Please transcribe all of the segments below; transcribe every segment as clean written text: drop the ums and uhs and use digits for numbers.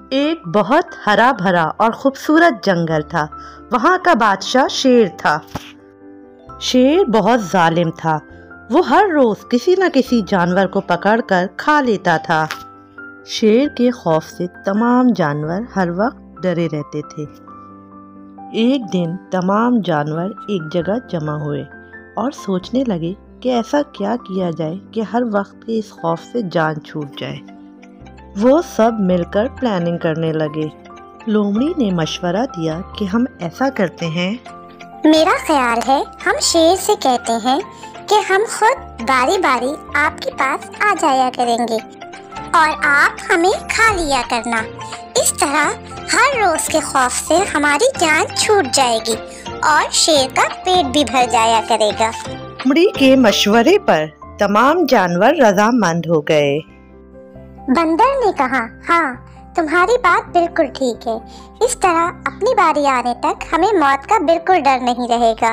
ایک بہت ہرا بھرا اور خوبصورت جنگل تھا۔ وہاں کا بادشاہ شیر تھا۔ شیر بہت ظالم تھا۔ وہ ہر روز کسی نہ کسی جانور کو پکڑ کر کھا لیتا تھا۔ شیر کے خوف سے تمام جانور ہر وقت ڈرے رہتے تھے۔ ایک دن تمام جانور ایک جگہ جمع ہوئے اور سوچنے لگے کہ ایسا کیا کیا جائے کہ ہر وقت کے اس خوف سے جان چھوٹ جائے۔ وہ سب مل کر پلاننگ کرنے لگے۔ لومڑی نے مشورہ دیا کہ ہم ایسا کرتے ہیں، میرا خیال ہے ہم شیر سے کہتے ہیں کہ ہم خود باری باری آپ کے پاس آ جایا کریں گے اور آپ ہمیں کھا لیا کرنا۔ اس طرح ہر روز کے خوف سے ہماری جان چھوٹ جائے گی اور شیر کا پیٹ بھی بھر جایا کرے گا۔ لومڑی کے مشورے پر تمام جانور رضامند ہو گئے۔ بندر نے کہا، ہاں تمہاری بات بالکل ٹھیک ہے۔ اس طرح اپنی باری آنے تک ہمیں موت کا بالکل ڈر نہیں رہے گا۔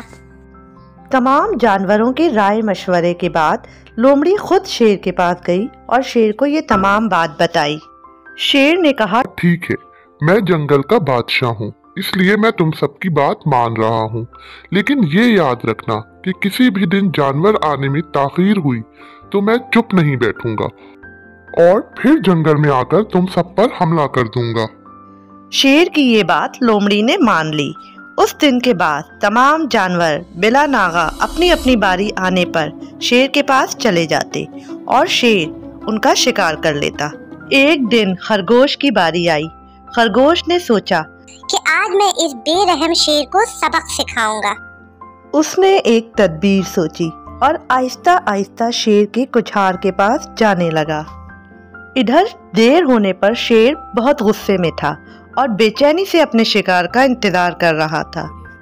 تمام جانوروں کے رائے مشورے کے بعد لومڑی خود شیر کے پاس گئی اور شیر کو یہ تمام بات بتائی۔ شیر نے کہا، ٹھیک ہے، میں جنگل کا بادشاہ ہوں، اس لیے میں تم سب کی بات مان رہا ہوں، لیکن یہ یاد رکھنا کہ کسی بھی دن جانور آنے میں تاخیر ہوئی تو میں چپ نہیں بیٹھوں گا اور پھر جنگل میں آ کر تم سب پر حملہ کر دوں گا۔ شیر کی یہ بات لومڑی نے مان لی۔ اس دن کے بعد تمام جانور بلا ناغہ اپنی اپنی باری آنے پر شیر کے پاس چلے جاتے اور شیر ان کا شکار کر لیتا۔ ایک دن خرگوش کی باری آئی۔ خرگوش نے سوچا کہ آج میں اس بے رحم شیر کو سبق سکھاؤں گا۔ اس نے ایک تدبیر سوچی اور آہستہ آہستہ شیر کے کچھار کے پاس جانے لگا۔ ادھر دیر ہونے پر شیر بہت غصے میں تھا اور بے چینی سے اپنے شکار کا انتظار کر رہا تھا۔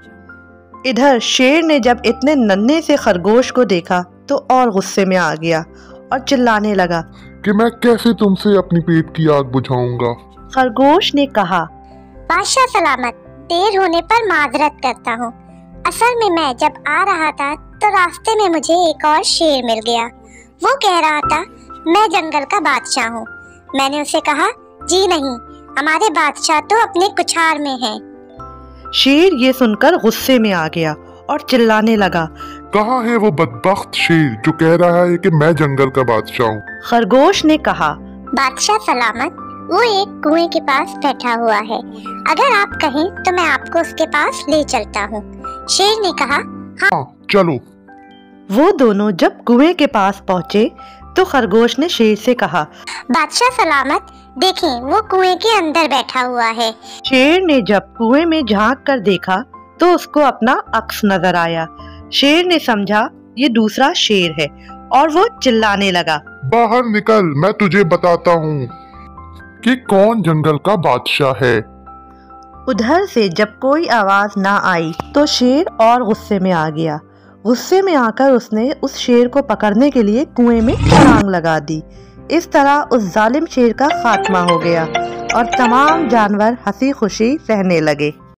ادھر شیر نے جب اتنے ننھے سے خرگوش کو دیکھا تو اور غصے میں آ گیا اور چلانے لگا کہ میں کیسے تم سے اپنی پیٹ کی آگ بجھاؤں گا۔ خرگوش نے کہا، بادشاہ سلامت، دیر ہونے پر معذرت کرتا ہوں۔ اصل میں جب آ رہا تھا تو راستے میں مجھے ایک اور شیر مل گیا۔ وہ کہہ رہا تھا میں جنگل کا بادشاہ ہوں۔ میں نے اسے کہا، جی نہیں، ہمارے بادشاہ تو اپنے کچھار میں ہیں۔ شیر یہ سن کر غصے میں آ گیا اور چلانے لگا، کہاں ہے وہ بدبخت شیر جو کہہ رہا ہے کہ میں جنگل کا بادشاہ ہوں؟ خرگوش نے کہا، بادشاہ سلامت، وہ ایک کنویں کے پاس بیٹھا ہوا ہے۔ اگر آپ کہیں تو میں آپ کو اس کے پاس لے چلتا ہوں۔ شیر نے کہا، ہاں چلو۔ وہ دونوں جب کنویں کے پاس پہنچے تو خرگوش نے شیر سے کہا، بادشاہ سلامت، دیکھیں وہ کنویں کے اندر بیٹھا ہوا ہے۔ شیر نے جب کنویں میں جھانک کر دیکھا تو اس کو اپنا عکس نظر آیا۔ شیر نے سمجھا یہ دوسرا شیر ہے اور وہ چلانے لگا، باہر نکل، میں تجھے بتاتا ہوں کہ کون جنگل کا بادشاہ ہے۔ ادھر سے جب کوئی آواز نہ آئی تو شیر اور غصے میں آ گیا۔ غصے میں آ کر اس نے اس شیر کو پکڑنے کے لیے کنویں میں چھلانگ لگا دی۔ اس طرح اس ظالم شیر کا خاتمہ ہو گیا اور تمام جانور ہنسی خوشی رہنے لگے۔